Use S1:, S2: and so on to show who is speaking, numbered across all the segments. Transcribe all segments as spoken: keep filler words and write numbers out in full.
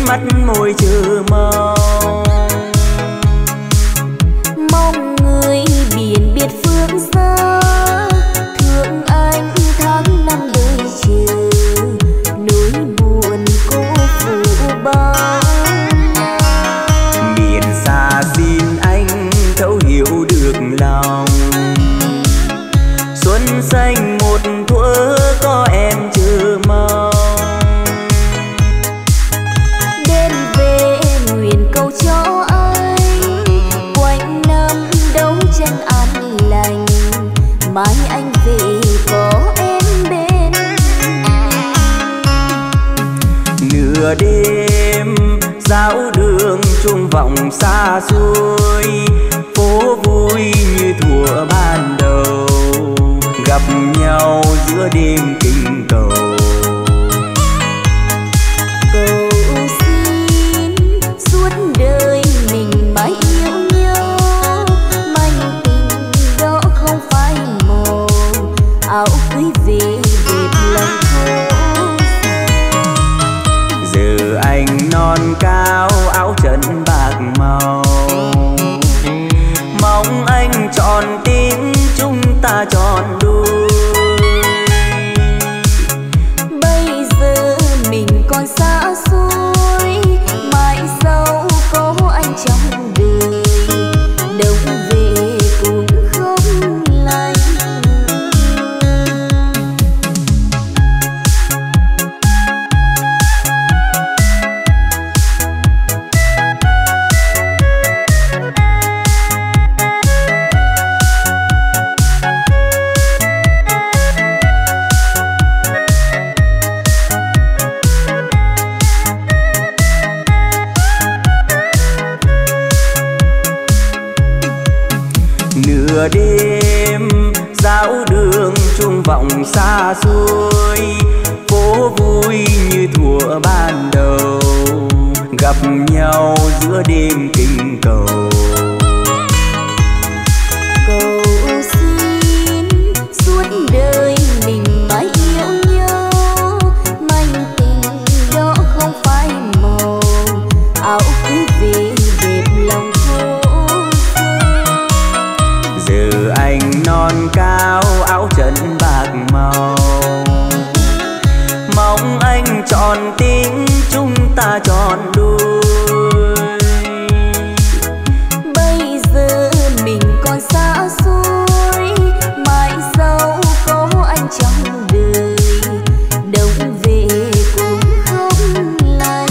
S1: mắt môi chờ mong.
S2: Mong người biển biệt phương xa, thương anh tháng năm đời chờ, nỗi buồn cô phụ bao.
S1: Miền xa xin anh thấu hiểu được lòng, xuân xanh một thuở có em chờ mong.
S2: Đêm về nguyện cầu cho anh quanh năm đấu tranh an lành, mai anh về có em bên.
S1: Nửa đêm dạo đường chuông vọng xa xôi, phố vui như thuở ban đầu, gặp nhau giữa đêm kinh cầu.
S2: Cầu xin suốt đời mình mãi yêu nhau, manh tình đó không phai màu, áo cưới về đẹp lòng thô.
S1: Giờ anh non cao áo trần bạc màu, mong anh trọn tình chúng ta trọn đôi.
S2: Bây giờ mình còn xa xôi, mai sau có anh trong đời, đông về cũng không lành.
S1: Nửa đêm dạo đường chuông vọng xa xôi, phố vui như thuở ban đầu, gặp nhau giữa đêm kinh cầu.
S2: Cầu xin suốt đời mình mãi yêu nhau, manh tình đó không phai màu, áo cưới về đẹp lòng thô.
S1: Giờ anh non cao áo trần bạc màu, mong anh trọn tình chúng ta trọn đôi.
S2: Bây giờ mình còn xa xôi, mai sau có anh trong đời, đông về cũng không lành.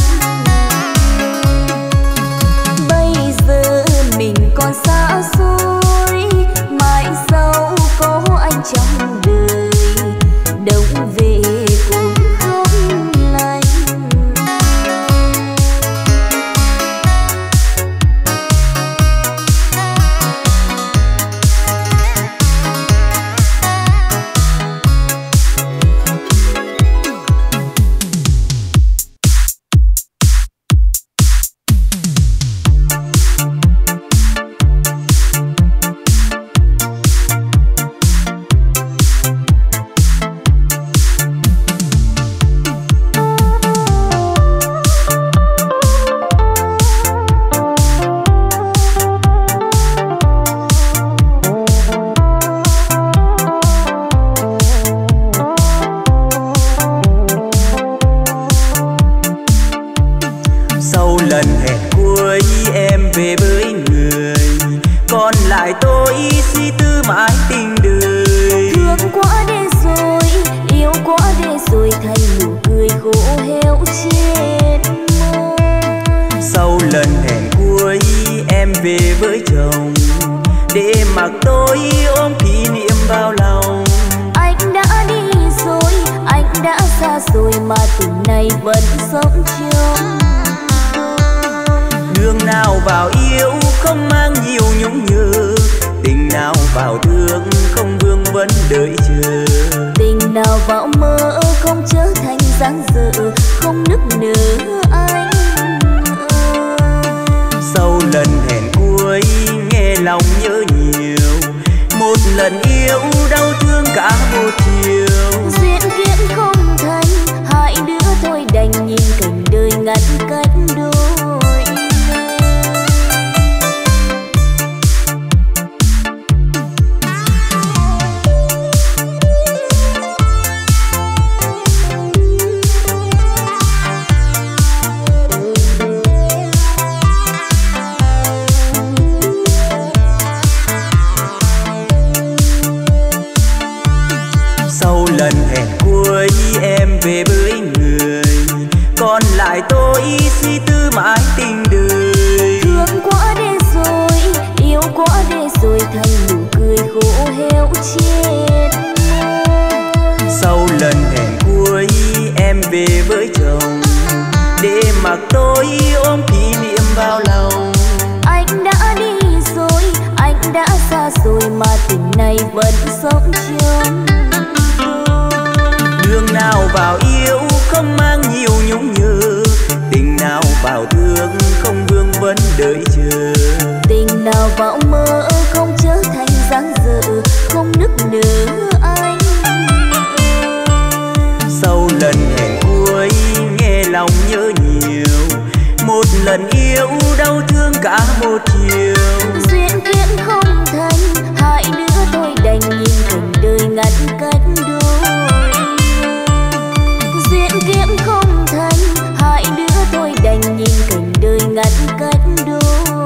S2: Bây giờ mình còn xa xôi, mai sau có anh trong đời, đông về cũng không lành.
S1: Sau lần hẹn cuối em về với người, còn lại tôi suy tư mãi tình đời.
S2: Thương quá để rồi, yêu quá để rồi, thay nụ cười khô héo trên môi.
S1: Sau lần hẹn cuối em về với chồng, để mặc tôi ôm kỷ niệm bao lòng.
S2: Anh đã đi rồi, anh đã xa rồi, mà tình này vẫn sống trong.
S1: Đường nào vào yêu không mang nhiều nhung nhớ, tình nào vào thương không vương vấn đợi chờ.
S2: Tình nào vào mơ không trở thành dáng dở, không nức nở anh.
S1: Sau lần hẹn cuối nghe lòng nhớ nhiều, một lần yêu đau thương cả một chiều.
S2: Duyên kiếp không thành, hai đứa thôi đành nhìn cảnh đời ngăn cách.
S1: về với người, còn lại tôi suy tư mãi tình đời.
S2: Thương quá để rồi, yêu quá để rồi, thành nụ cười khô héo trên.
S1: Sau lần hẹn cuối em về với chồng, để mặc tôi ôm kỷ niệm vào lòng.
S2: Anh đã đi rồi, anh đã xa rồi, mà tình này vẫn sống trong
S1: đường nào vào yêu không mang nhiều nhung nhớ, tình nào vào thương không vương vấn đợi chờ.
S2: Tình nào vào mơ không trở thành dáng dở, không nức nở anh.
S1: Sau lần hẹn cuối nghe lòng nhớ nhiều, một lần yêu đau thương cả một chiều.
S2: Duyên kiếp không thành, hai đứa tôi đành nhìn cảnh đời ngăn cách đôi. Duyên kiếp không thành, hai đứa tôi đành nhìn cảnh đời ngăn cách đôi.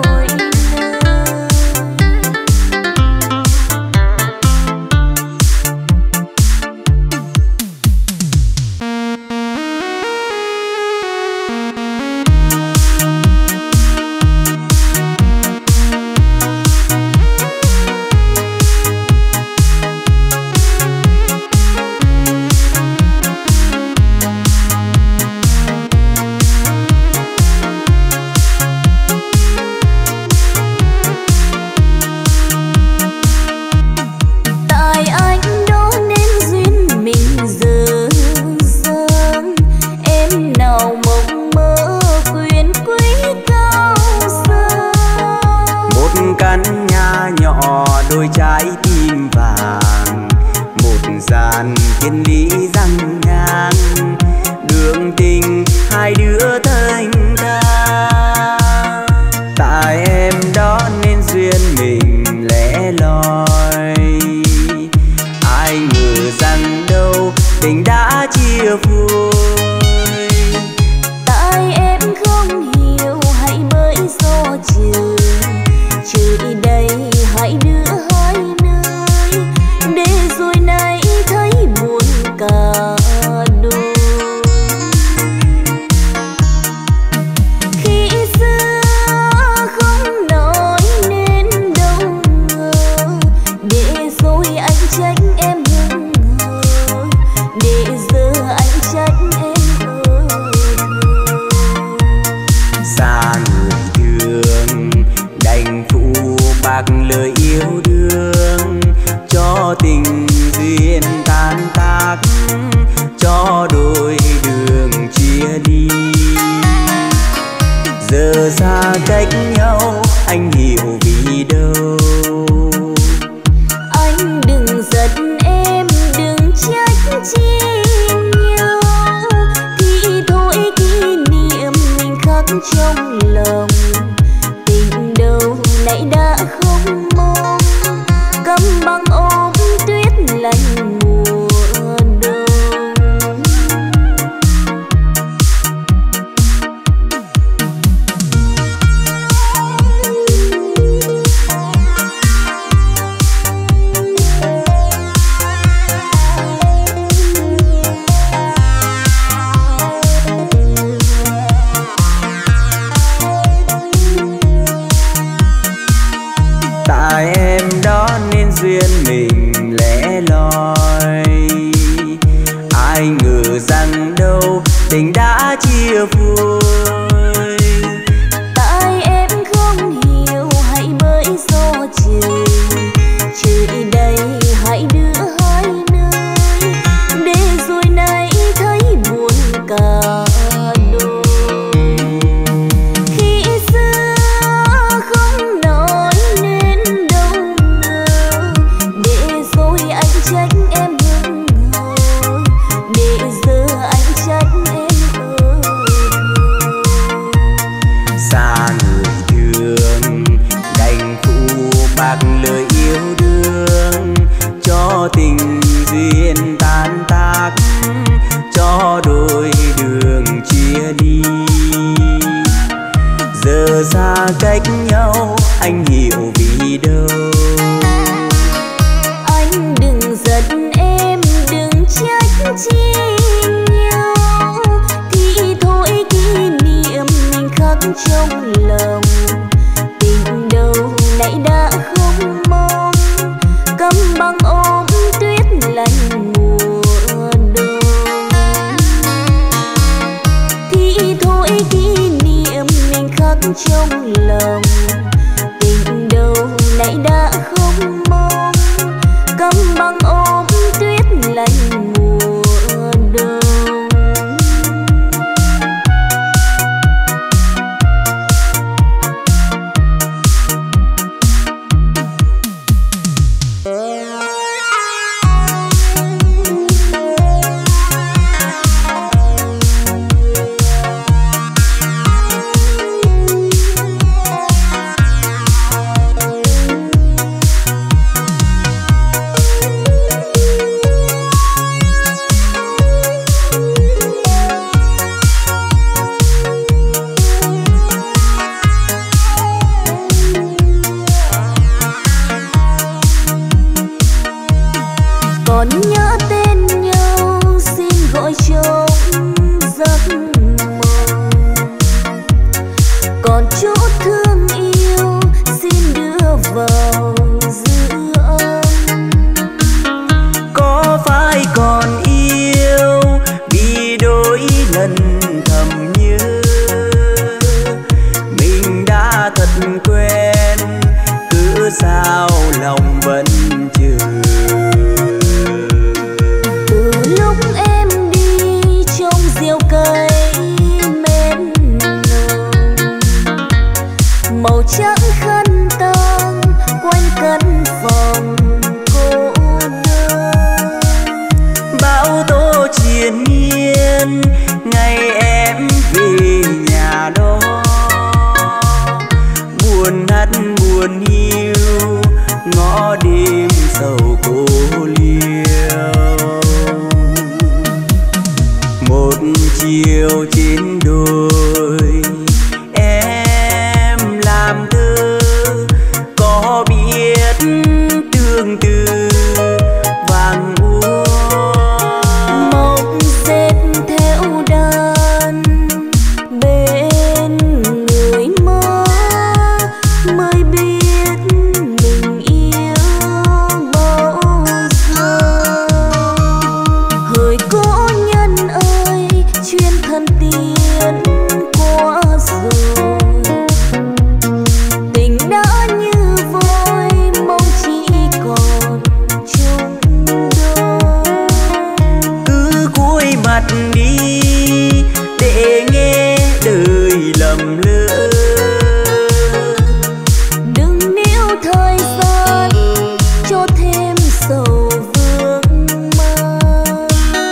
S1: đôi trái tim vàng, một dàn thiên lý răng ngang, đường tình hai đứa thanh thang. Tại em đó nên duyên mình lẻ loi, ai ngờ rằng đâu tình đã chia phôi.
S2: Tại em không hiểu hay bởi do trời, trời đây hai đứa hai nơi, để rồi nay thấy buồn cả đôi. Khi xưa không nói nên đâu ngờ, để rồi anh trách em hững hờ, để giờ anh trách em ơ thơ.
S1: Xa người thương đành phụ bạc lời yêu đương, cho tình duyên tan tác, cho đôi đường chia ly. Giờ xa cách nhau anh hiểu vì đâu.
S2: Anh đừng giận em, đừng trách chi nhau, thì thôi kỷ niệm mình khắc trong lòng. Tình đâu nãy đã không mong, câm băng ôm tuyết lạnh mùa đông.
S1: Tại em đó nên duyên mình lẻ loi, ai ngờ rằng đâu tình đã chia phôi.
S2: Tại em không hiểu hay bởi do trời, trời đây hai đứa hai nơi, để rồi nay thấy buồn cả đôi. Khi xưa không nói nên đâu ngờ, để rồi anh trách em hững hờ, để giờ anh trách em ơ thơ.
S1: Xa người thương đành phụ bạc lời yêu đương, cho tình duyên tan tác, cho đôi đường
S2: trong lòng, tình đầu này đã không mong, câm băng ôm tuyết lạnh mùa đông. Còn nhớ tên nhau xin gọi trong giấc mộng, còn chút thương yêu xin đưa vào dư âm.
S1: Có phải còn yêu vì đôi lần thầm nhớ, mình đã thật quen cứ sao lòng vẫn chờ.
S2: Màu trắng khăn tang quanh căn phòng cô đơn,
S1: bão tố triền miên ngày em về nhà đó, buồn hắt buồn hiu ngõ đêm sầu cô liêu. Một chiều trên đồi làm thơ có biết tương tư vàng úa,
S2: mộng dệt theo đàn bên người mơ mới biết mình yêu bao giờ. Hỡi cố nhân ơi chuyên thân tiên qua rồi, đã như vôi mong chỉ còn chung đôi.
S1: Cứ cúi mặt đi để nghe đời lầm lỡ,
S2: đừng níu thời gian cho thêm sầu vương man.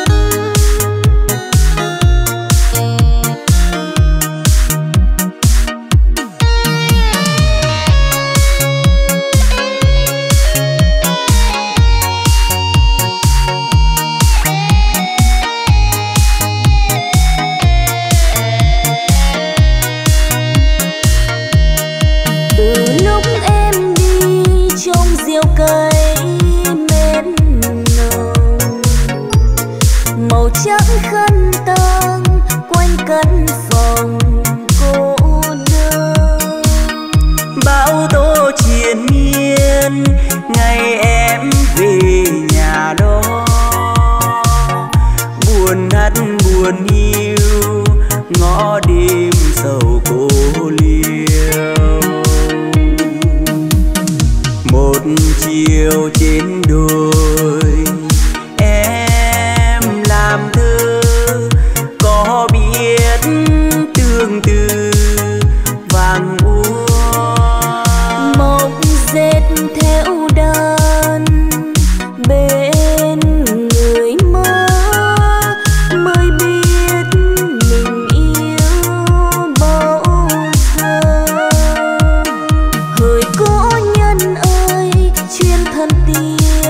S2: Cây mến nồng màu trắng khăn tang quanh căn phòng cô đơn,
S1: bão tố triền miên ngày em về nhà đó, buồn hắt buồn hiu ngõ đêm sầu cô liêu. Một chiều trên đồi em làm thơ có biết tương tư vàng úa,
S2: mộng dệt theo đàn bên người mơ mới biết mình yêu bao giờ. Hỡi cố nhân ơi chuyên thân tiên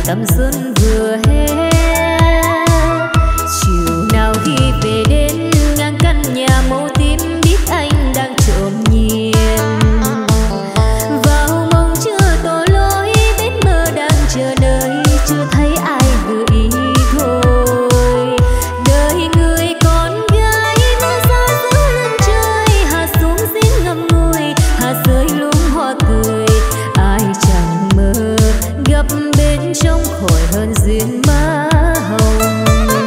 S2: tầm xuân vừa hè. Chiều nào khi về đến ngang căn nhà màu tím, biết anh đang trộm nhìn vào mong chưa tỏ lối, bên mơ đang chờ đợi, chưa thấy ai vừa ý thôi. Đời người con gái mơ xa giữa lần trời, hạ xuống giếng ngậm ngùi, hạ rơi luống hoa cười. Ai chẳng mơ gặp bên trong khỏi hơn duyên má hồng.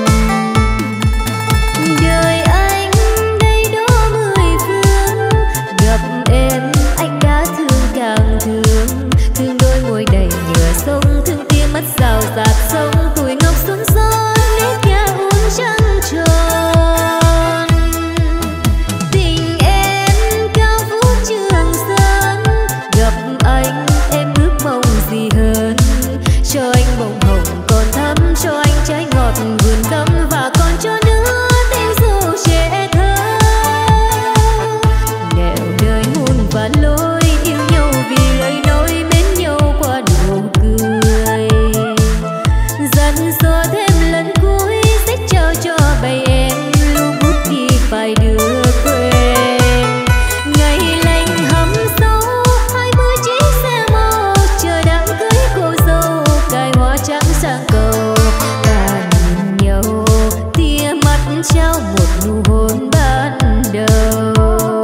S2: Đời anh đây đó mười phương, gặp em anh đã thương càng thương. Thương đôi môi đầy nhựa sông, thương tiếng mắt rào rạt sông, tuổi ngọc xuân son nét nhà uống trăng tròn. Tình em cao vũ trường sơn, gặp anh em ước mong gì hơn. Cho anh bông hồng còn thắm, cho anh trái ngọt vườn cấm, và còn cho nữa tiếng ru trẻ thơ. Nẻo đời muôn vạn lối, yêu nhau vì lời nói, mến nhau qua nụ cười. Dặn dò thêm lần cuối, sẽ trao cho bầy em lưu bút đi vài đứa quên. Ngày lành hầm sâu, hai mươi chiếc xe màu, chờ đám cưới cô dâu, cài hoa trắng sang cầu. Ta nhìn nhau, tia mắt trao một nụ hôn ban đầu.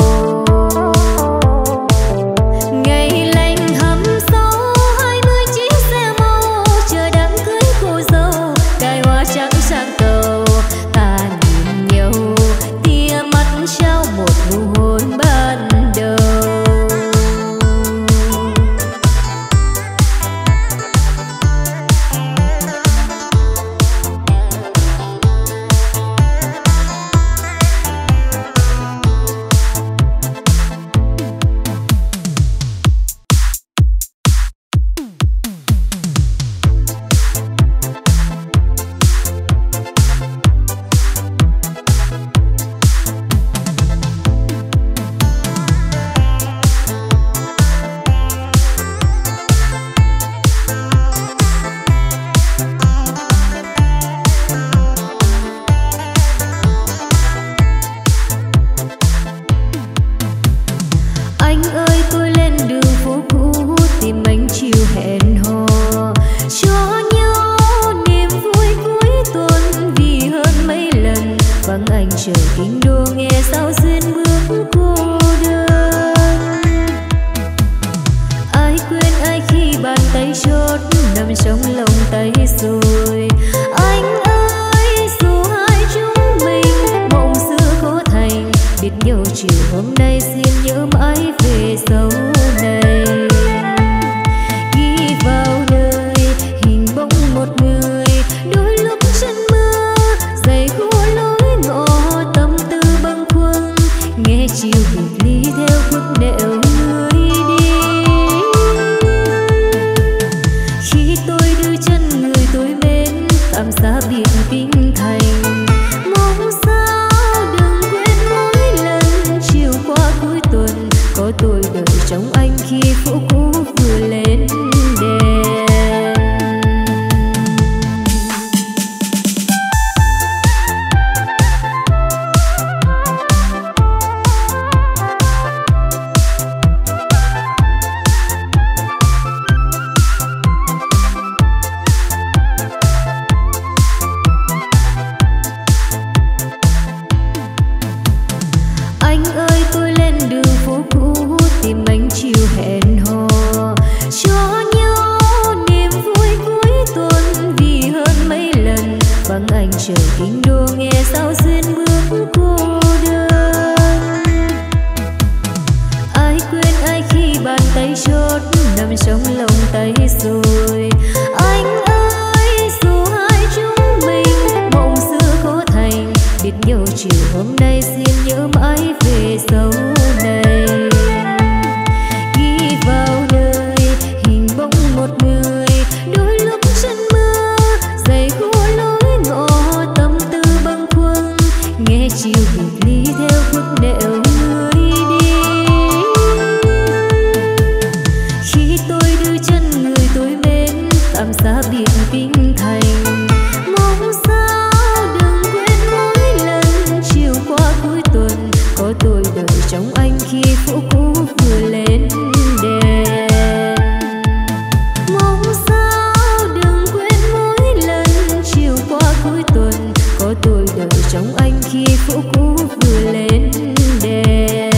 S2: Ngày lành hầm sâu, hai mươi chiếc xe màu, chờ đám cưới cô dâu, cài hoa trắng sang cầu. Ta nhìn nhau, tia mắt trao một nụ hôn ban đầu. Anh ơi tôi lên đường phố cũ, tìm anh chiều hẹn hò, cho nhau niềm vui cuối tuần. Vì hơn mấy lần vắng anh trời kinh đô, nghe sao duyên bước cô đơn. Ai quên ai khi bàn tay chốt nằm trong lòng tay rồi. Anh ơi dù hai chúng mình mộng xưa có thành, biết nhau chiều hôm nay xin nhớ mãi về sau này. Ghi vào đời hình bóng một người, đôi lúc chân mưa giày khua lối ngõ, tâm tư bâng khuâng nghe chiều biệt ly theo bước nẻo người đi. Khi tôi đưa chân người tôi mến, cảm giá biệt kinh thành. Mong sao đừng quên mỗi lần chiều qua cuối tuần, có tôi đợi trong anh khi phố cũ vừa lên đèn. Anh ơi tôi lên đường phố cũ, tìm anh chiều hẹn hò, cho nhau niềm vui cuối tuần. Vì hơn mấy lần vắng anh trời kinh đô, nghe sao duyên bước cô đơn. Ai quên ai khi bàn tay chốt nằm trong lòng tay rồi. Anh ơi dù hai chúng mình mộng xưa có thành, biết nhau chiều hôm nay xin nhớ mãi về sau này. Ghi vào đời hình bóng một người, đôi lúc chân mưa giày khua lối ngõ, tâm tư bâng kinh thành. Mong sao đừng quên mỗi lần chiều qua cuối tuần có tôi đợi trong anh khi phố cũ vừa lên đèn. Mong sao đừng quên mỗi lần chiều qua cuối tuần có tôi đợi trong anh khi phố cũ vừa lên đèn.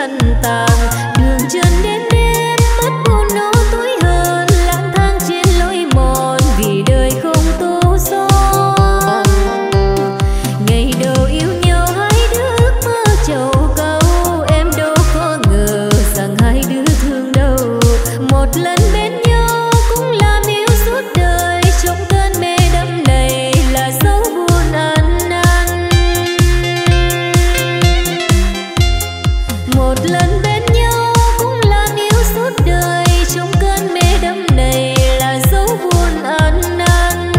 S2: thân tàn. Đường trơn đêm đêm mất buồn nỗi tối hơn, lang thang trên lối mòn vì đời không tô son. Ngày đầu yêu nhau hai đứa ước mơ trầu câu, em đâu có ngờ rằng hai đứa thương đâu. Một lần bên nhau cũng làm yêu suốt đời, trong cơn mê đắm này là dấu buồn ăn năn. Một lần bên nhau cũng làm yêu suốt đời, trong cơn mê đắm này là dấu buồn ăn năn.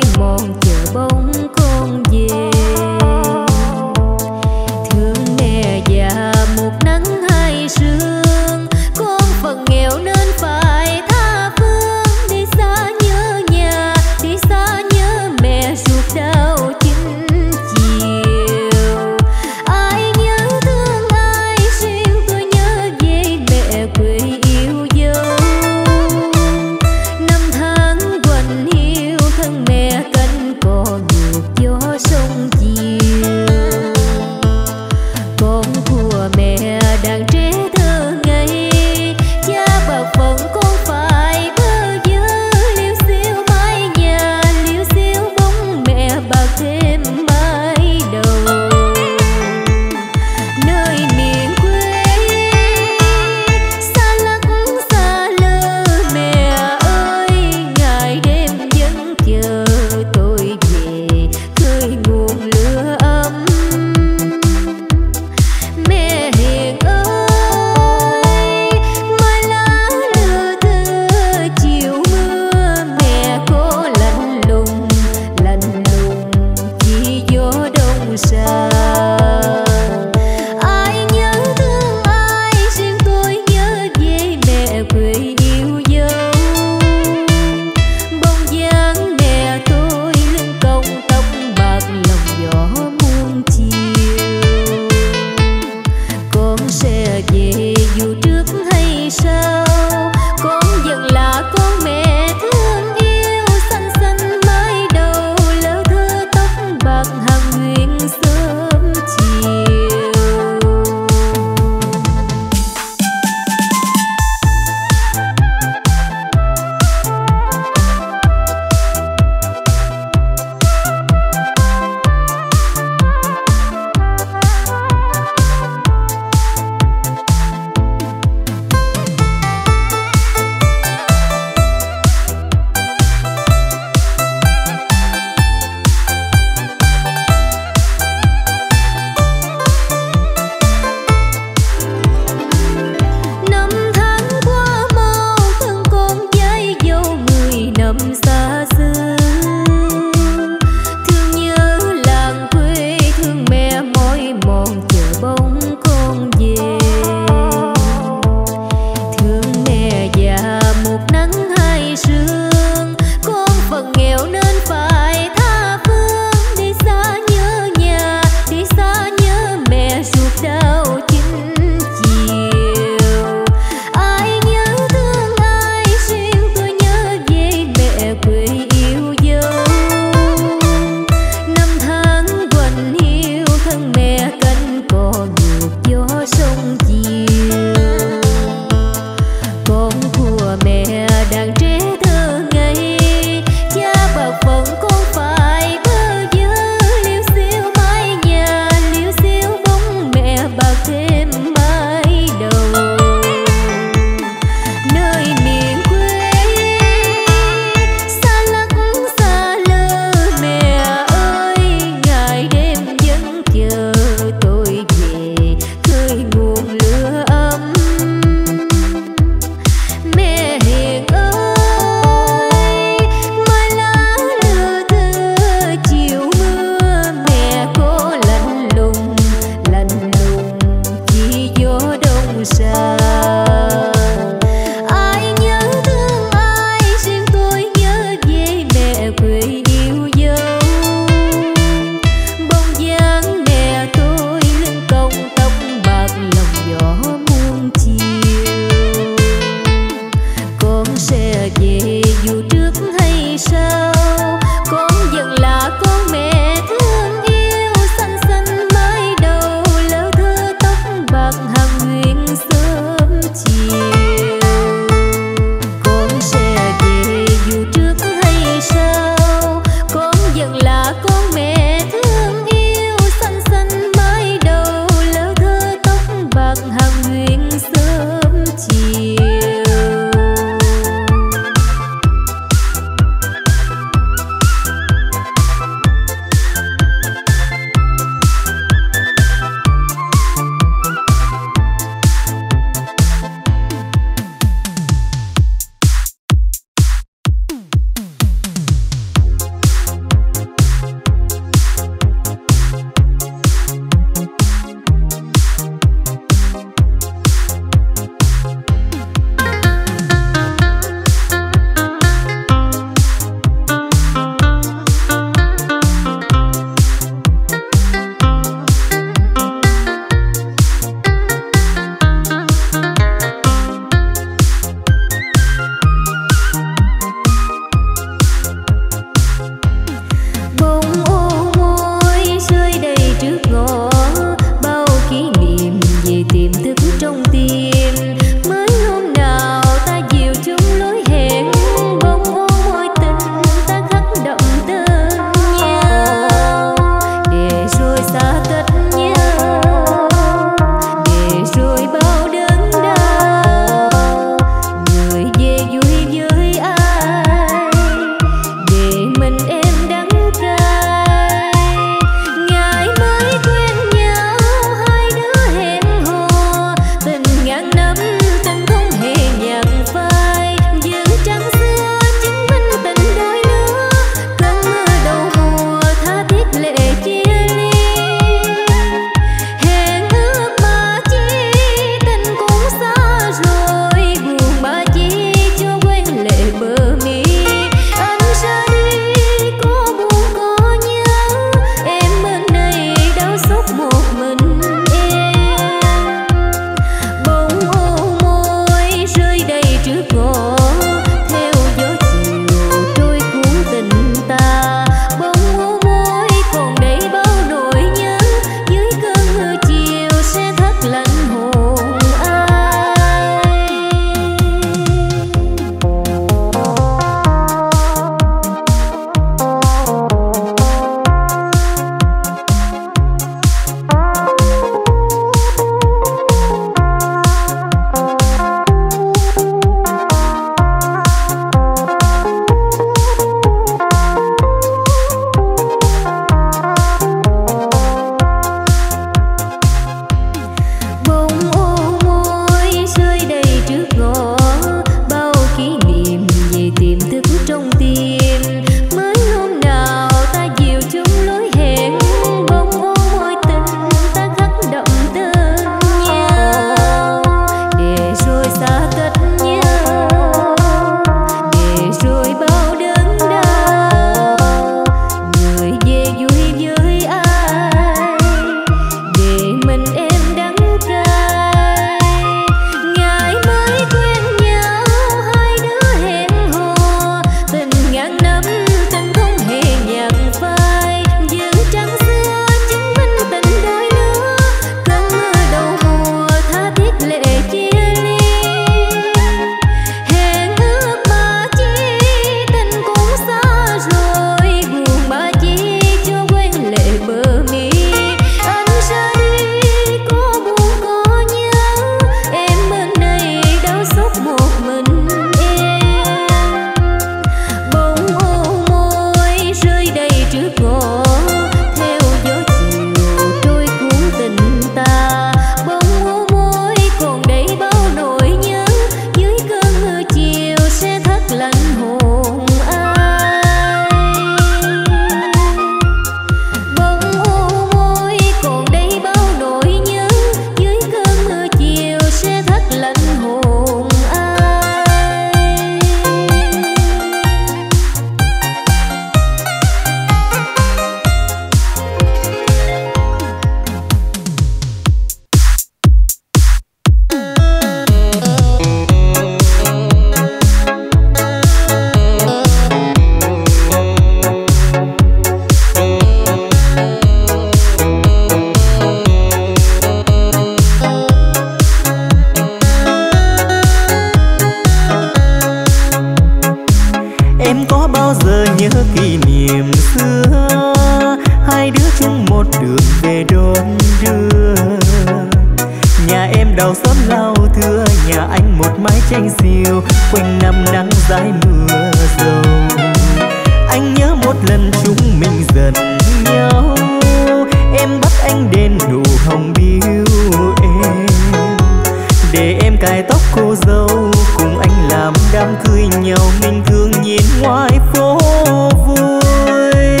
S3: tranh xiêu, quanh năm nắng dài mưa dầu. Anh nhớ một lần chúng mình giận nhau, em bắt anh đến nụ hồng biếu em, để em cài tóc cô dâu cùng anh làm đám cưới nhau. Mình thường nhìn ngoài phố vui,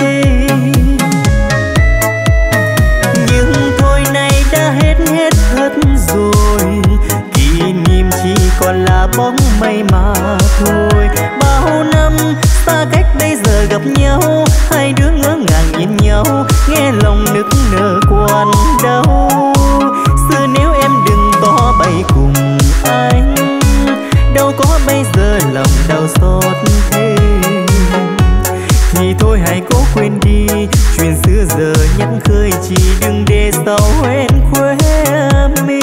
S3: nhưng thôi nay đã hết hết hết rồi, kỷ niệm chỉ còn là bóng mây mà thôi. Bao năm xa cách bây giờ gặp nhau, hai đứa ngỡ ngàng nhìn nhau, nghe lòng nức nở quặn đau. Xưa nếu em đừng to bay cùng anh, đâu có bây giờ lòng đau xót thêm. Thì thôi hãy cố quên đi chuyện xưa giờ nhắc khơi, chỉ đừng để sau em khóe mi.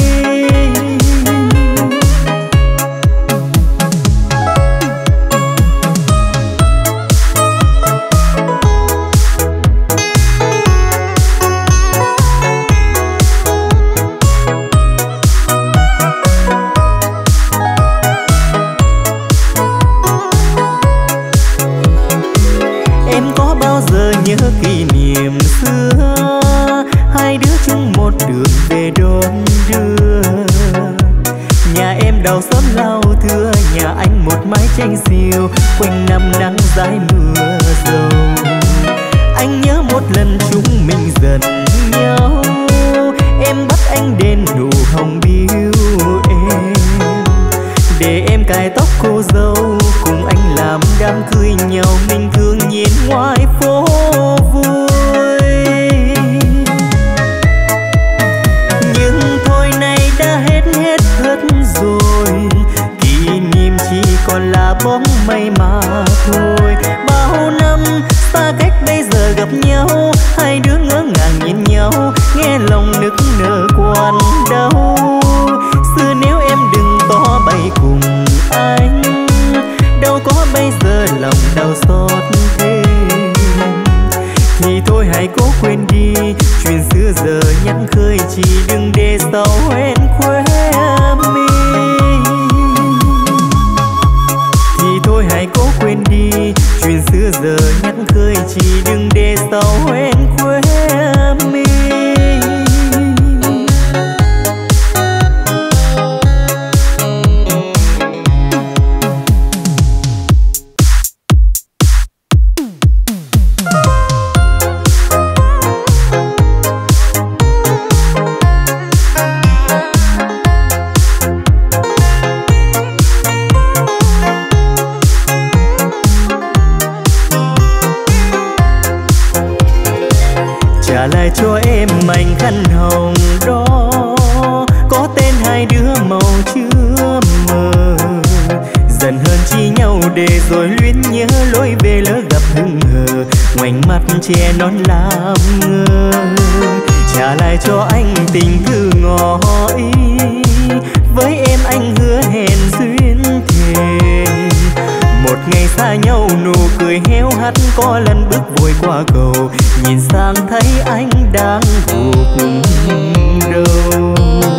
S3: Nhớ kỷ niệm xưa, hai đứa chung một đường về đón đưa. Nhà em đào xóm lau thưa, nhà anh một mái tranh xiêu, quanh năm nắng dài mưa dầu. Anh nhớ một lần chúng mình giận nhau, em bắt anh đến nụ hồng biếu em, để em cài tóc cô dâu cùng anh làm đám cưới nhau. Mình thường nhìn ngoài phố vui, nhưng thôi nay đã hết hết hết rồi, kỷ niệm chỉ còn là bóng mây mà thôi. Bao năm xa cách bây giờ gặp nhau, hai đứa ngỡ ngàng nhìn nhau, nghe lòng nức nở quặn đau. Xưa nếu em đừng to bay cùng anh, đâu có bây giờ lòng đau xót thêm. Thì thôi hãy cố quên đi chuyện xưa giờ nhắc khơi, chỉ đừng để sau em khóe mi. Thì thôi hãy cố quên đi chuyện xưa giờ nhắc khơi, chỉ đừng để sau em khóe mi. Trả lại cho em mảnh khăn hồng đó, có tên hai đứa màu chưa mờ. Dần hơn chi nhau để rồi luyến nhớ, lối về lỡ gặp hững hờ, ngoảnh mắt che nón làm ngơ. Trả lại cho anh tình thư ngỏ ý, với em anh hứa hẹn duyên thề. Một ngày xa nhau nụ cười héo hắt, có lần bước vội qua cầu, nhìn sang thấy anh đang gục đầu.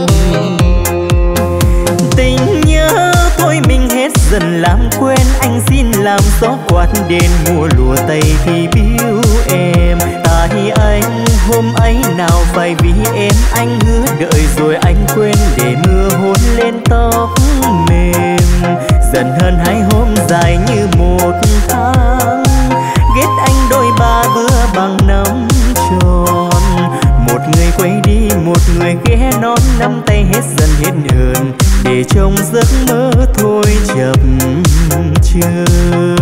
S3: Tình nhớ thôi mình hết dần làm quen, anh xin làm gió quạt đến mùa lùa tây khi biếu em. Tại anh hôm ấy nào phải vì em, anh hứa đợi rồi anh quên để mưa hôn lên tóc mềm. Dần hơn hai hôm dài như một tháng, ghét anh đôi ba bữa bằng năm tròn. Một người quay đi một người ghé nón, nắm tay hết dần hết hờn, để trong giấc mơ thôi chập chờn.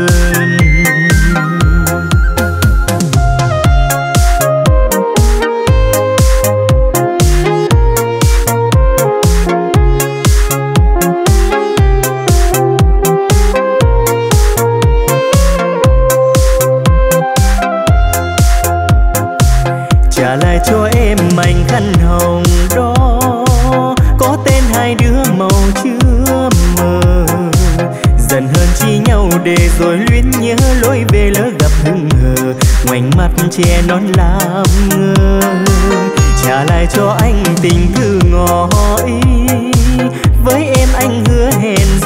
S3: Trả lại cho em mảnh khăn hồng đó, có tên hai đứa màu chưa mờ. Dần hơn chi nhau để rồi luyến nhớ, lối về lỡ gặp hững hờ, ngoảnh mắt che nón làm ngơ. Trả lại cho anh tình thư ngỏ ý, với em anh hứa hẹn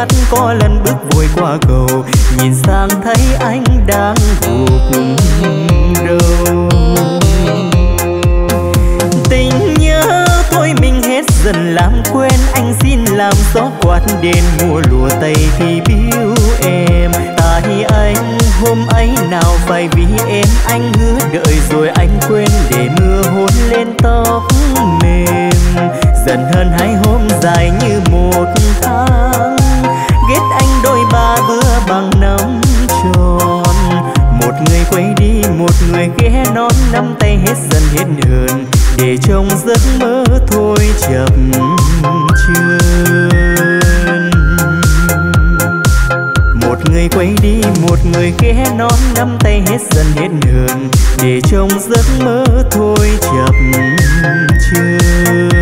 S3: hắt có lần bước vội qua cầu, nhìn sang thấy anh đang gục đầu. Tình nhớ thôi mình hết dần làm quen, anh xin làm gió quạt đến mùa lúa tây thì biếu em. Tại anh hôm ấy nào phải vì em anh hứa đợi rồi anh quên để mưa hôn lên tóc mềm. Dần hơn hai hôm dài như một tháng, ghét anh đôi ba bữa bằng năm tròn. Một người quay đi một người ghé nón, nắm tay hết dần hết hờn để trong giấc mơ thôi chập chờn. Một người quay đi một người ghé nón, nắm tay hết dần hết hờn để trong giấc mơ thôi chập chờn.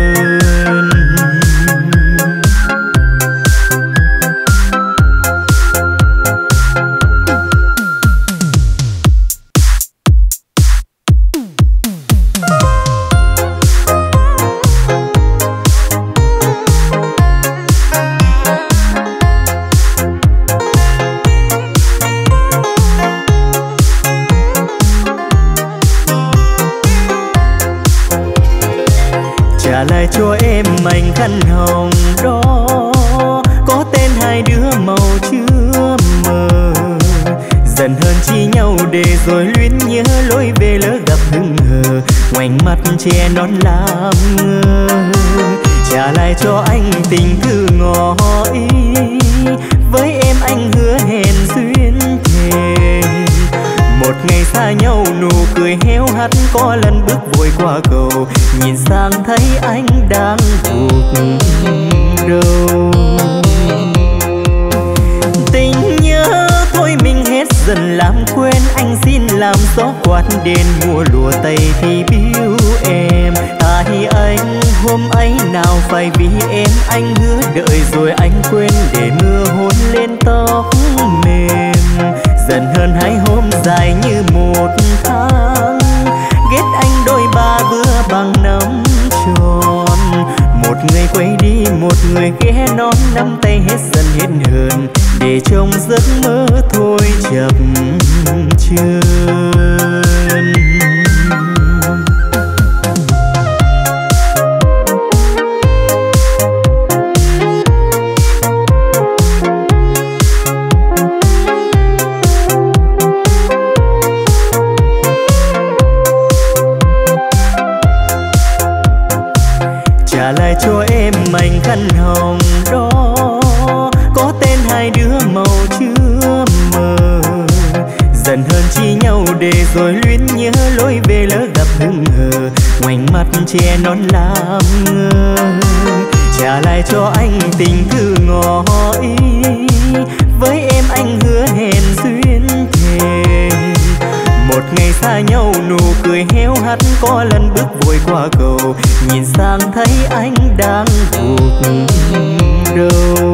S3: Trả lại cho em mảnh khăn hồng đó, có tên hai đứa màu chưa mờ. Dần hơn chi nhau để rồi luyến nhớ lối về lỡ gặp hững hờ, ngoảnh mặt che nón làm ngơ. Trả lại cho anh tình thư ngỏ ý, với em anh hứa hẹn duyên thề. Một ngày xa nhau nụ cười héo hắt có lần bước vội qua cầu, nhìn sang thấy anh đang gục đầu. Tình nhớ thôi mình hết dần làm quen, anh xin làm gió quạt đến mùa lúa tây thì biếu em. Tại anh hôm ấy nào phải vì em anh hứa đợi rồi anh quên để mưa hôn lên tóc mềm. Dần hơn hai hôm dài như một tháng, ghét anh đôi ba bữa bằng năm tròn. Một người quay đi một người ghé nón, nắm tay hết dần hết hờn để trong giấc mơ thôi chập chờn. Trả lại cho em mảnh khăn hồng đó, có tên hai đứa màu chưa mờ. Dần hơn chi nhau để rồi luyến nhớ lối về lỡ gặp hững hờ, ngoảnh mặt che nón làm ngơ. Trả lại cho anh tình thư ngỏ ý, với em anh hứa hẹn duyên thề. Một ngày xa nhau nụ cười héo hắt có lần bước vội qua cầu, nhìn sang thấy anh đang gục đầu.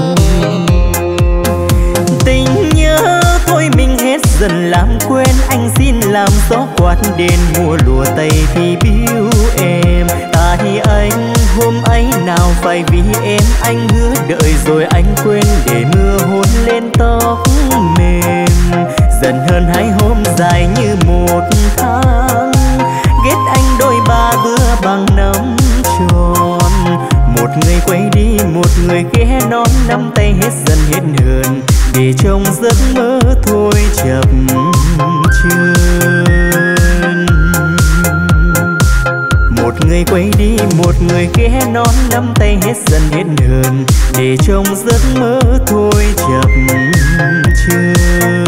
S3: Tình nhớ thôi mình hết dần làm quen, anh xin làm gió quạt đến mùa lúa tây thì biếu em. Tại anh hôm ấy nào phải vì em anh hứa đợi rồi anh quên để mưa hôn lên tóc mềm. Dần hơn hai hôm dài như một tháng, ghét anh đôi ba bữa bằng năm tròn. Một người quay đi một người ghé nón, nắm tay hết dần hết hờn để trong giấc mơ thôi chập chờn. Một người quay đi một người ghé nón, nắm tay hết dần hết hờn để trong giấc mơ thôi chập chờn.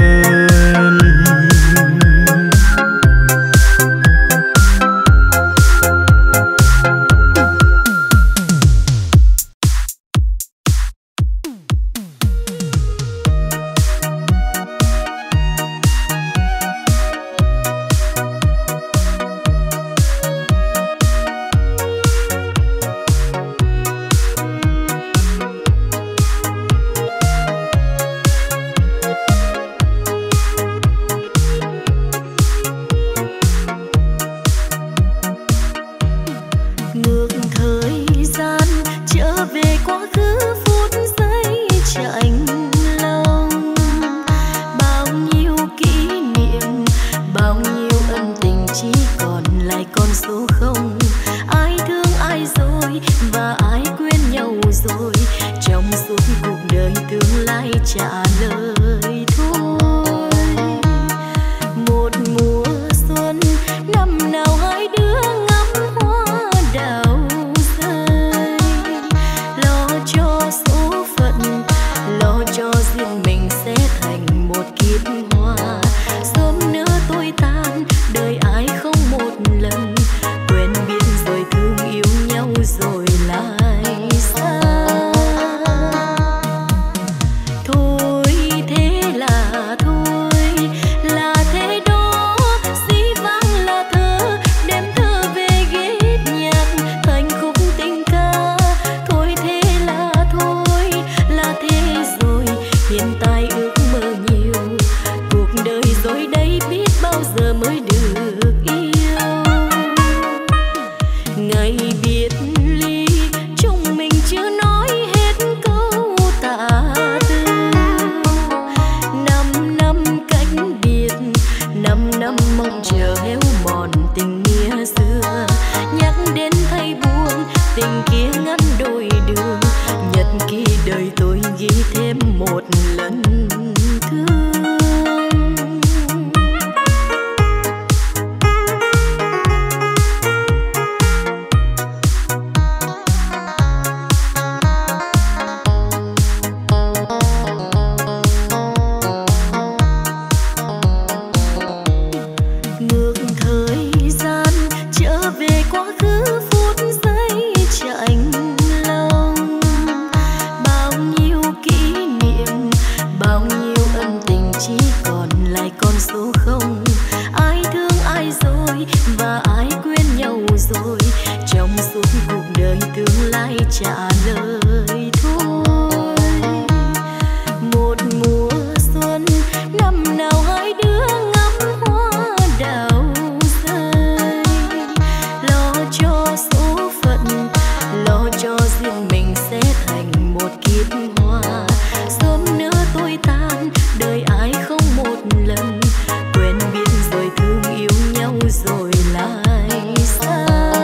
S2: dối và ai quên nhau rồi, trong suốt cuộc đời tương lai trả lời thôi. Một mùa xuân năm nào hai đứa ngắm hoa đào rơi, lo cho số phận, lo cho riêng mình sẽ thành một kiếp hoa. Sớm nữa tôi tan, đời ai không một lần, quen biết rồi thương yêu nhau rồi lại xa.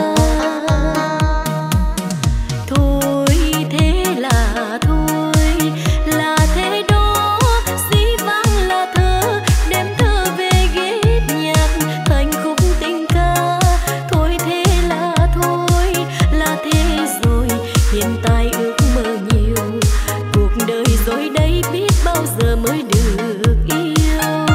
S2: Thôi thế là thôi, là thế đó, dĩ vãng là thơ, đem thơ về ghét nhạc thành khúc tình ca. Thôi thế là thôi, là thế rồi, hiện tại ước mơ nhiều, cuộc đời rồi đây biết bao giờ mới được yêu.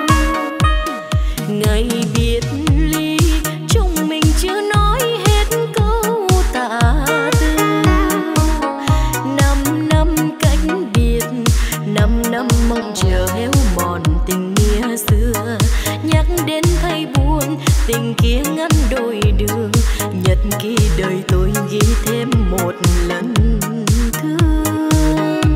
S2: Ngày biệt ly chúng mình chưa nói hết câu tạ từ, năm năm cách biệt, năm năm mong chờ héo mòn tình nghĩa xưa. Nhắc đến thấy buồn, tình kia ngăn đôi đường, nhật ký đời tôi ghi thêm một lần thương.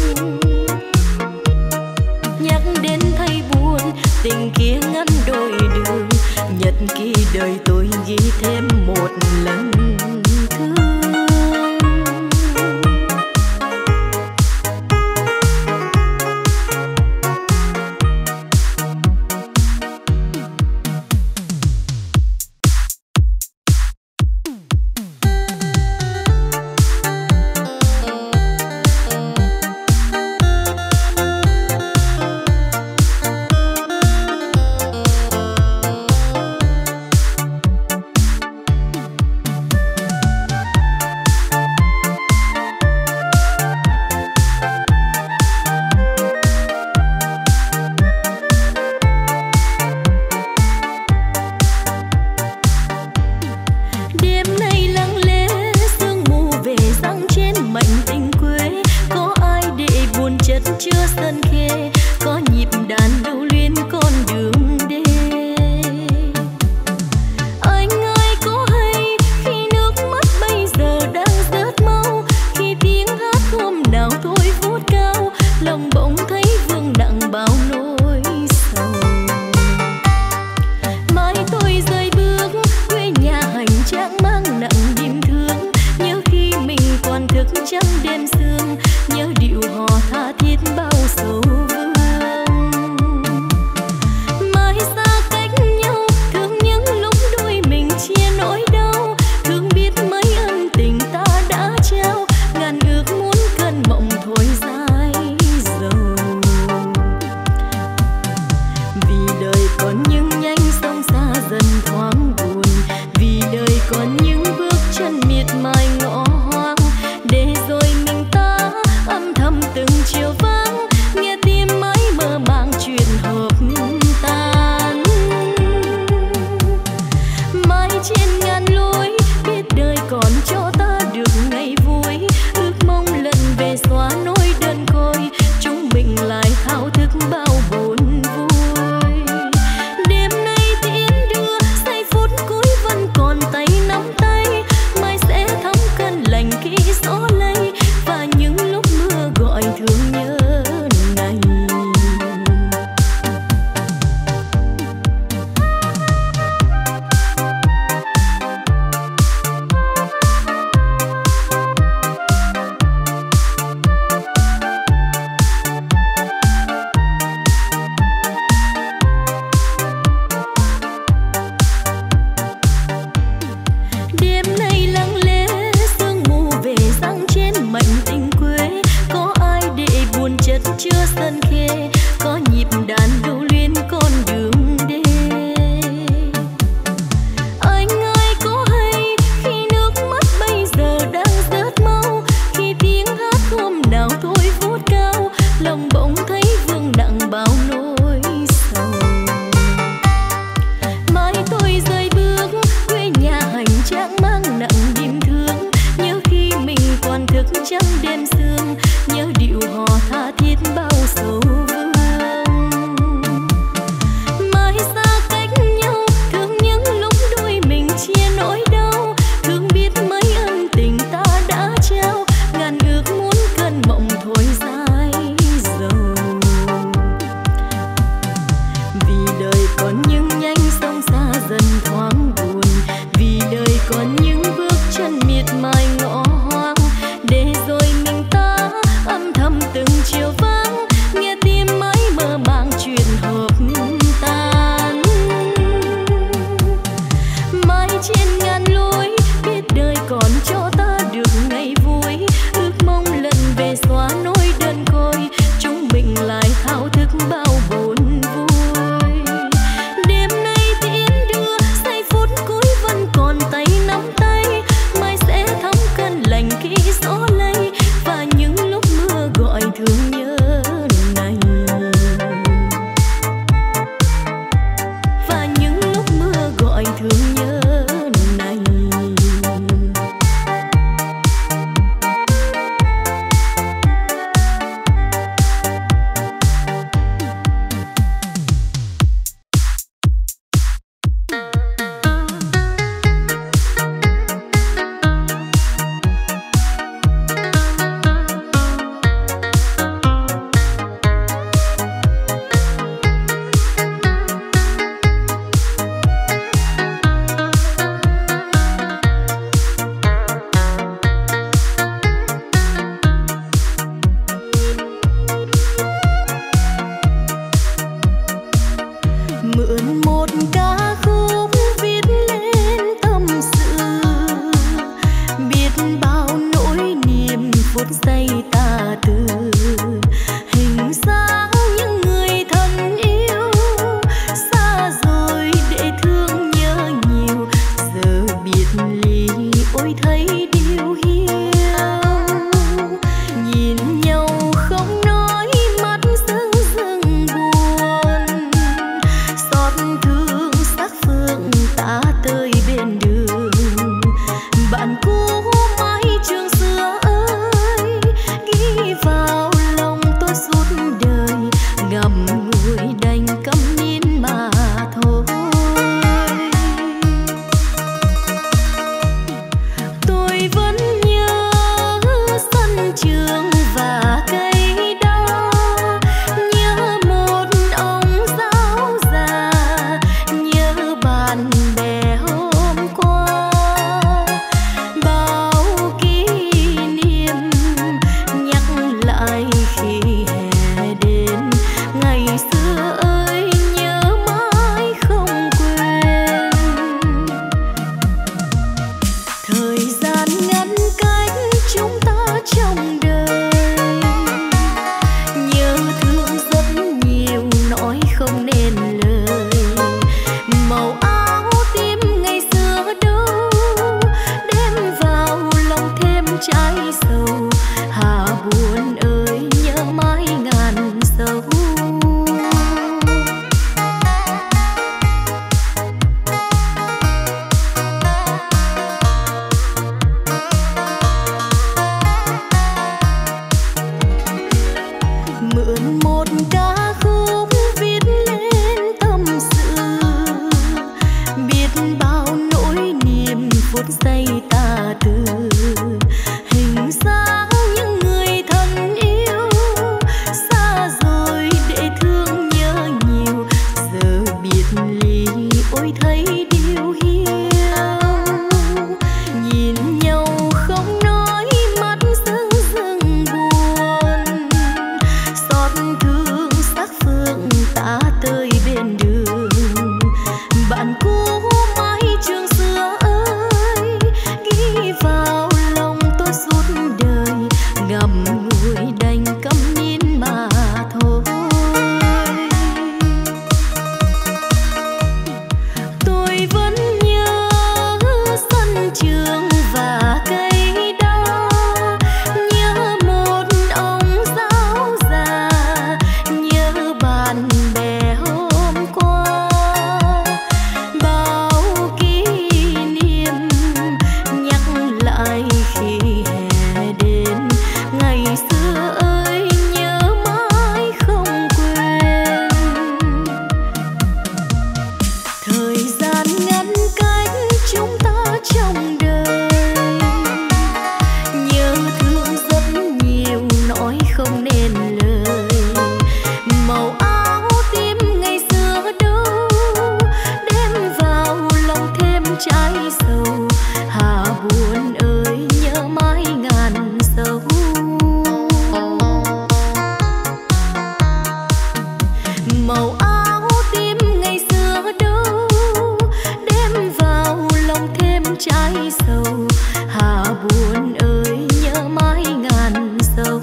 S2: Nhắc đến thấy buồn, tình kia ngăn đôi đường, nhật ký đời tôi ghi thêm một lần thương. Chưa sân khê có nhịp đàn lưu luyến con đường đê. Anh ơi có hay khi nước mắt bây giờ đang rớt mau, khi tiếng hát hôm nào thôi vút cao, lòng bỗng thấy vương nặng bao nỗi sầu. Mai tôi rời bước quê nhà hành trang mang nặng niềm thương, nhớ khi mình còn thức trắng đêm sương, nhớ điệu hò tha thiết bao sầu vương. Mai xa cách nhau, thương những lúc đôi mình chia nỗi đau, thương biết mấy ân tình ta đã trao, ngàn ước muốn cơn mộng thôi dai dầu. Vì đời còn những nhánh sông xa dần thoáng buồn, vì đời còn những bước chân miệt mài ngõ hoang, để rồi mình bao nỗi niềm phút giây ta từ hình dáng những người thân yêu xa rồi để thương nhớ nhiều giờ biệt ly ôi thấy điều hiu nhìn nhau không nói mắt rưng rưng buồn xót thương sắc phương ta tới bên đường bạn cũ mái trường xưa ơi ghi vào lòng tôi suốt đời gặp người đành câm nín mà thôi tôi vẫn nhớ sân trường và cây đa nhớ một ông giáo già nhớ bạn bè hôm qua bao kỷ niệm nhắc lại khi hè đến ngày xưa ơi nhớ mãi không quên thời gian ngăn cách chúng ta trong đời nhớ thương rất nhiều nói không nên lời màu áo tím ngày xưa đâu đem vào lòng thêm trái sầu hà buồn ơi nhớ mãi ngàn sâu màu áo tím ngày xưa đâu đem vào lòng thêm trái sầu hà buồn ơi nhớ mãi ngàn sâu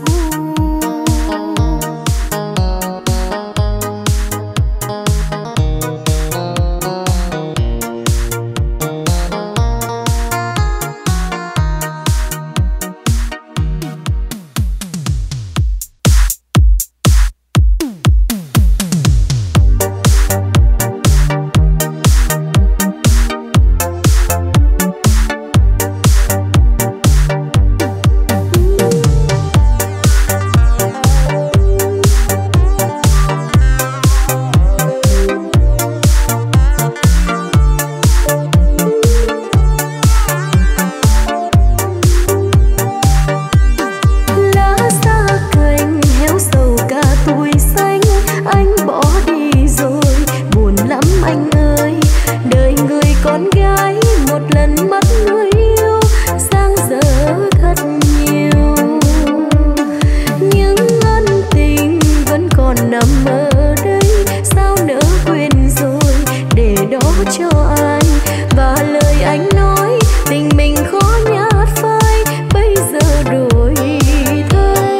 S2: lá xa cành héo sầu cả tuổi xanh anh bỏ đi rồi buồn lắm anh ơi đời người con gái một lần mất người yêu giang dở thật nhiều những ân tình vẫn còn nằm ở đây sao nỡ quên rồi để đó cho anh và lời anh nói tình mình khó nhạt phai bây giờ đổi thay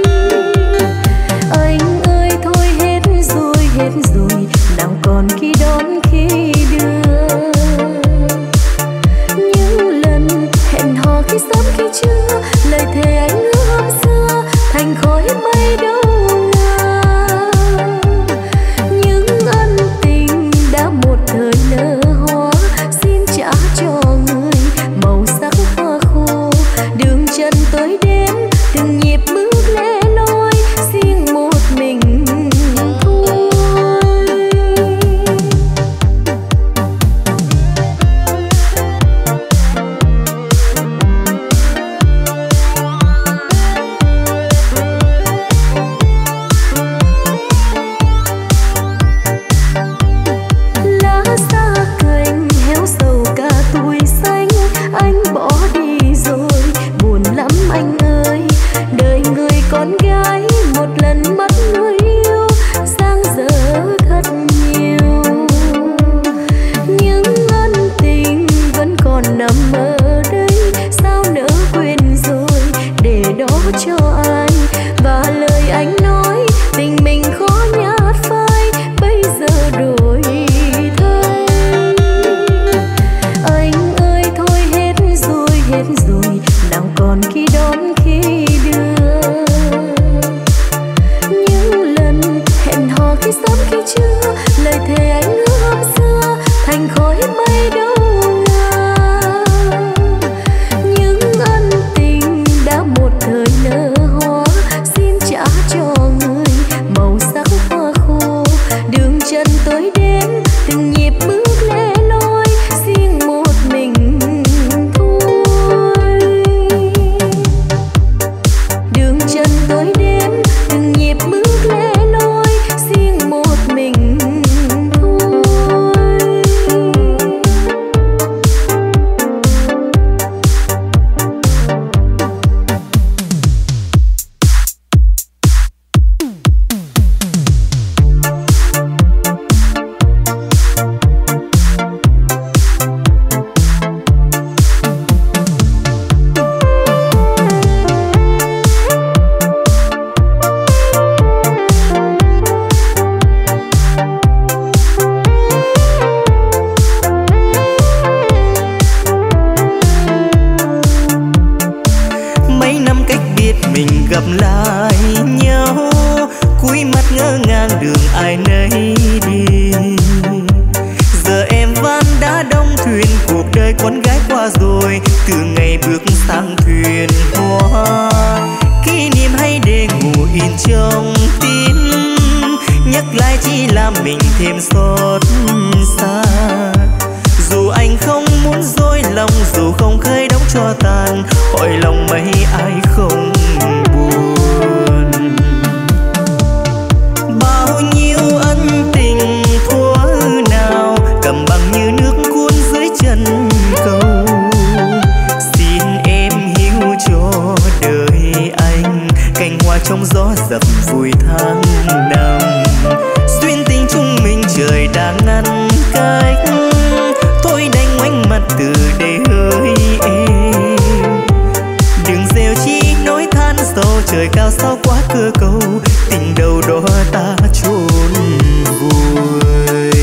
S2: anh ơi thôi hết rồi hết rồi nào còn khi đón khi đưa những lần hẹn hò khi sớm khi trưa lời thề anh hứa hôm xưa thành khói mây đâu ngờ những ân tình đã một thời nở hoa xin trả cho người màu sắc hoa khô đường chân tới đêm từng nhịp bước lẻ loi riêng một mình thôi lá xa cành héo sầu cả tuổi xanh anh bỏ đi rồi buồn lắm anh ơi đời người con gái một lần mất người yêu giang dở thật nhiều những ân tình vẫn còn nằm ở đây sao nỡ quên rồi để đó cho anh và lời anh nói tình mình khó nhạt phai bây giờ đổi thay anh ơi thôi hết rồi hết rồi nào còn khi đón khi đưa những lần hẹn hò khi sớm khi trưa lời thề anh hứa hôm xưa thành khói mây đâu ngờ những ân tình đã một thời nở hoa xin trả cho người màu sắc hoa khô đường chân tới đêm từng nhịp bước lẻ loi
S3: thuyền cuộc đời con gái qua rồi, từ ngày bước sang thuyền hoa. Kỷ niệm hay để ngủ in trong tim, nhắc lại chỉ làm mình thêm xót xa. Dù anh không muốn dối lòng, dù không khơi đóng cho tàn, hỏi lòng mấy ai không buồn. Bao nhiêu ân tình thuở nào cầm bằng như nước cuốn dưới chân cầu. Xin em hiểu cho đời anh, cành hoa trong gió dập vùi tháng năm. Duyên tình chúng mình trời đang ngăn cách, thôi đành ngoảnh mặt từ để hỡi em. Đừng rêu chi nỗi than sâu, trời cao sao quá cơ cầu, tình đâu đó ta chôn vùi.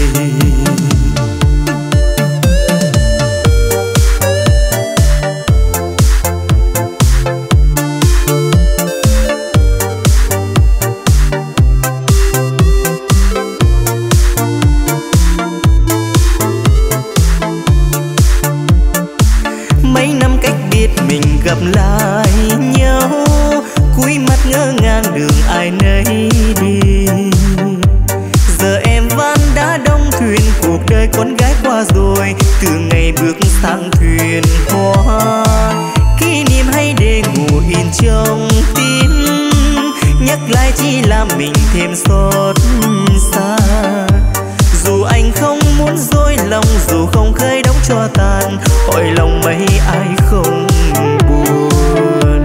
S3: Gặp lại nhau, cúi mắt ngỡ ngàng đường ai nấy đi. Giờ em van đã đóng thuyền, cuộc đời con gái qua rồi, từ ngày bước sang thuyền hoa. Kỷ niệm hay để ngủ in trong tim, nhắc lại chỉ làm mình thêm xót xa. Dù anh không muốn dối lòng, dù không khơi đóng cho tàn, hỏi lòng mấy ai không buồn.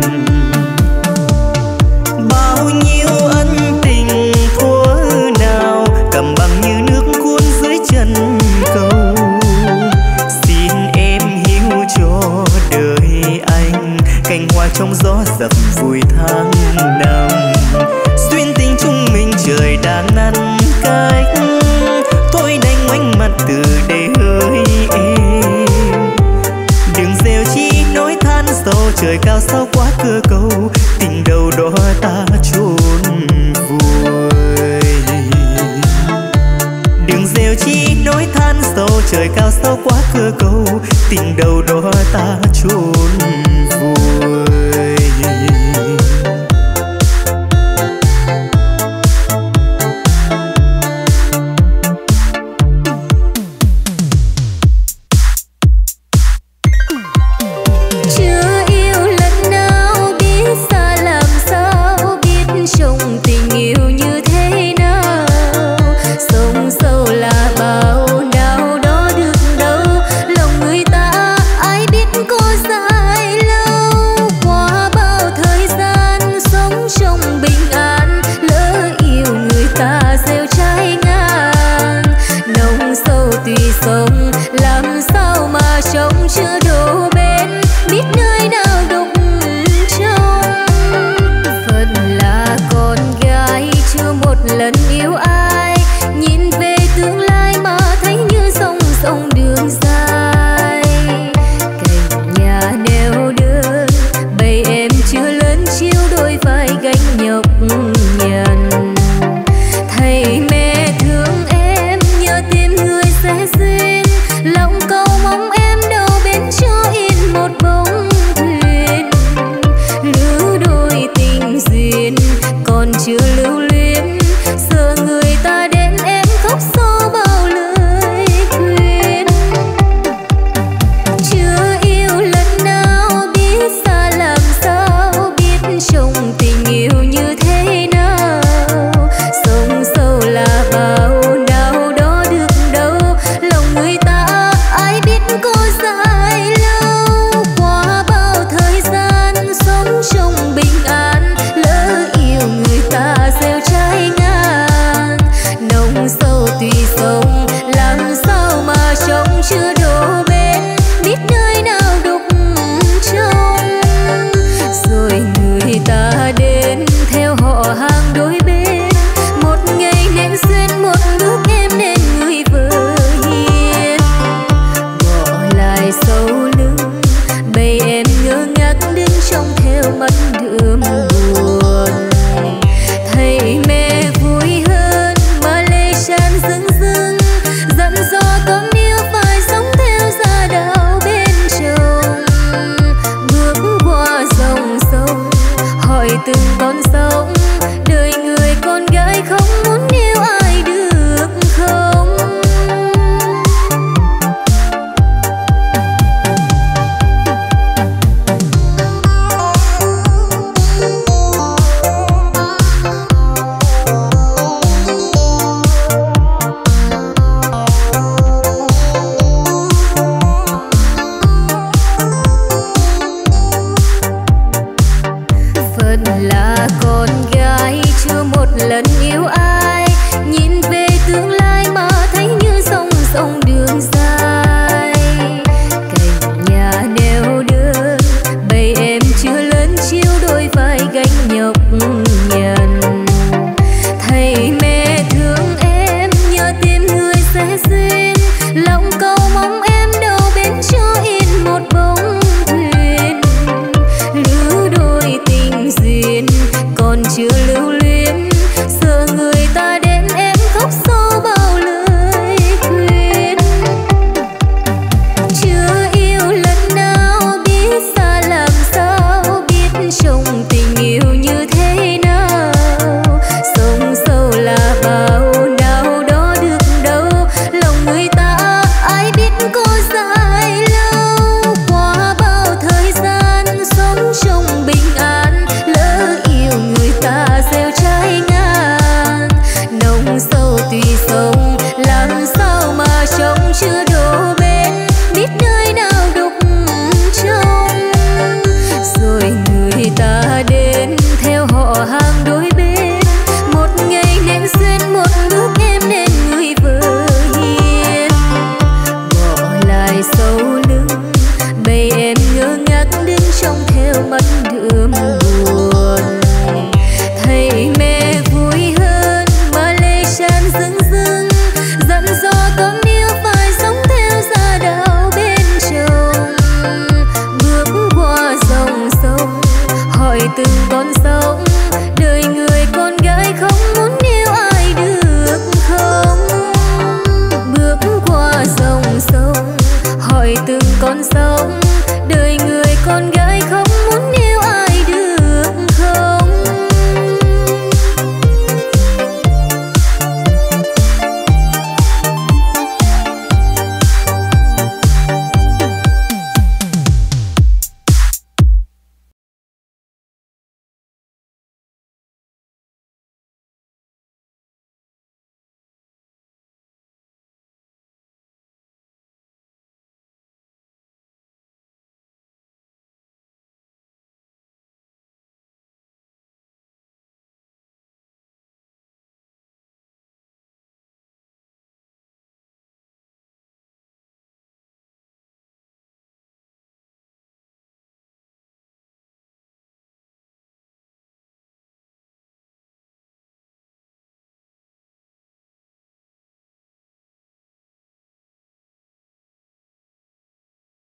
S3: Bao nhiêu ân tình thuở nào cầm bằng như nước cuốn dưới chân cầu. Xin em hiểu cho đời anh, cành hoa trong gió dập vùi tháng năm. Duyên tình chúng mình trời đang ngăn cách, thôi đành ngoảnh mặt từ để hỡi em. Đừng rêu chi nỗi than sâu, trời cao sao quá cơ cầu, tình đâu đó ta chôn vùi. Đừng rêu chi nỗi than sâu, trời cao sao quá cơ cầu, tình đâu đó ta chôn vùi.
S2: Lại sau lưng, bầy em ngơ ngác đứng trong theo mắt đượm buồn. Thấy mẹ vui hơn mà lệ tràn rưng rưng, dặn dò con yêu phải sống theo gia đạo bên chồng. Bước qua dòng sông hỏi từng con sông, đời người con gái không muốn yêu ai được không. Bước qua dòng sông hỏi từng con sông, đời người con gái